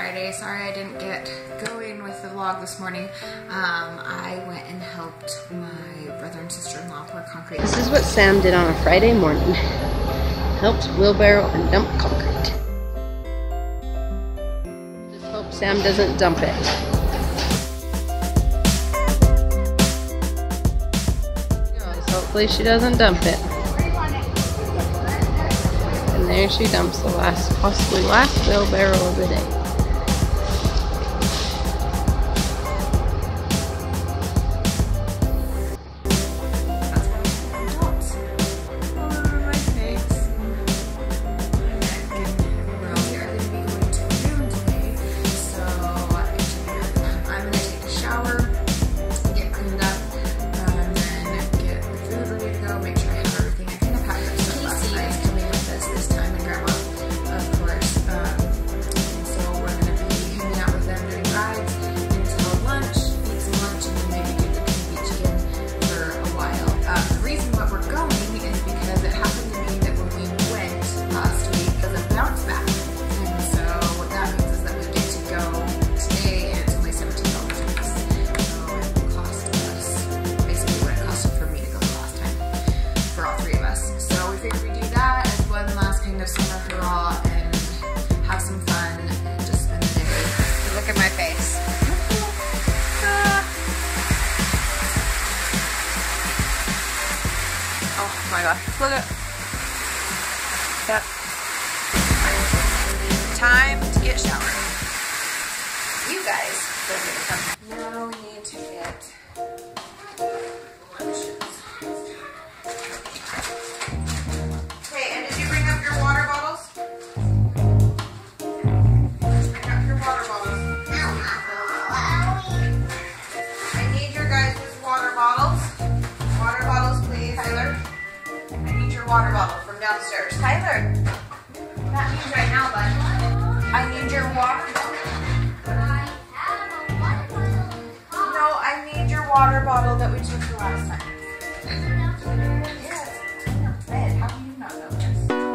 Friday. Sorry I didn't get going with the vlog this morning. I went and helped my brother and sister-in-law pour concrete. This is what Sam did on a Friday morning. Helped wheelbarrow and dump concrete. Just hope Sam doesn't dump it. Hopefully she doesn't dump it. And there she dumps the possibly last wheelbarrow of the day. Look at that. Time to get showered. You guys are going to come. Now we need to get lunches. Okay, and did you bring up your water bottles? Bring up your water bottles. I need your guys' water bottles. Water bottles, please, Tyler. Water bottle from downstairs. Tyler, that means right now, bud. I need your water bottle. No, I need your water bottle that we took the last time. Yes. Ed, how do you not know this?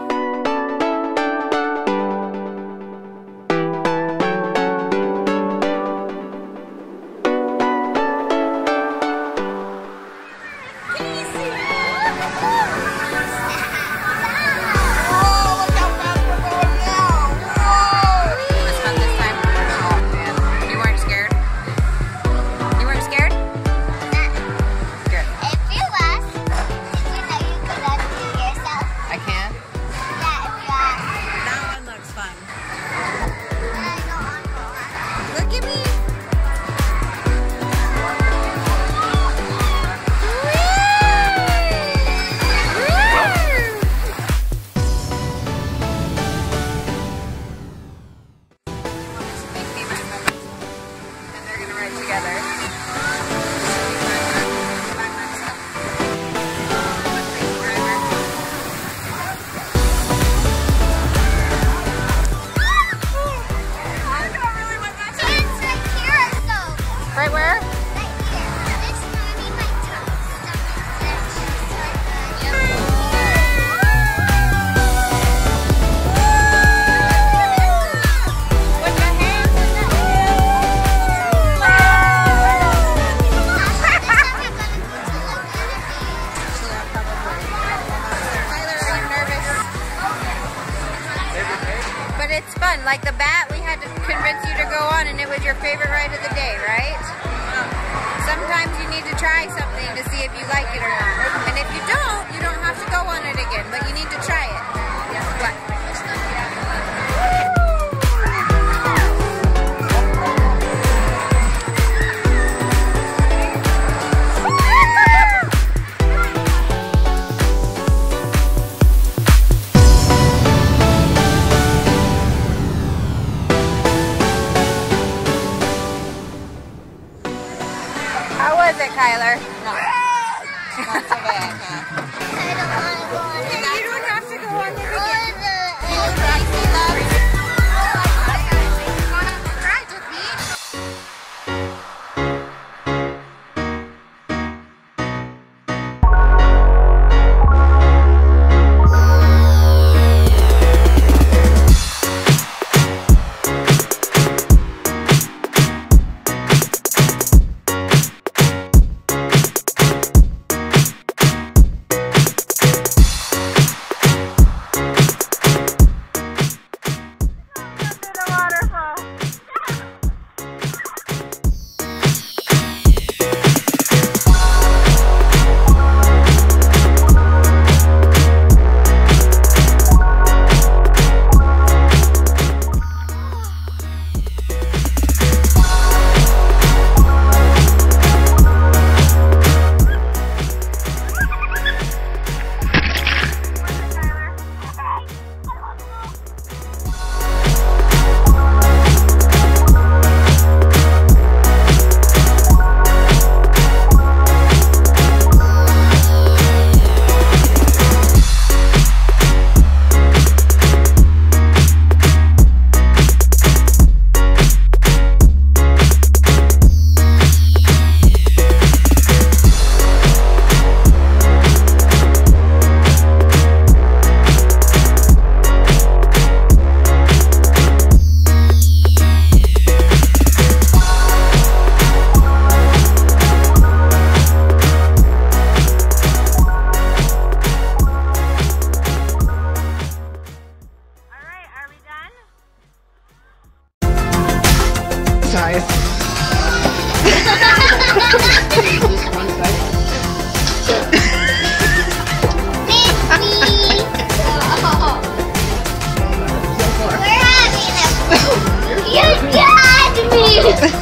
Right where? Right here. This might my With my hands. Tyler, are you nervous? But it's fun. Like the bat, we had to convince you to go on, and it was your favorite ride of the day, right? Sometimes you need to try something to see if you like it or not. And if you don't have to go on it again, but you need to try it. What? How was it, Kyler? No. Not so bad, huh? I don't want to go on it. You don't have to go on it again. size. Just one side. We're having a... You got me!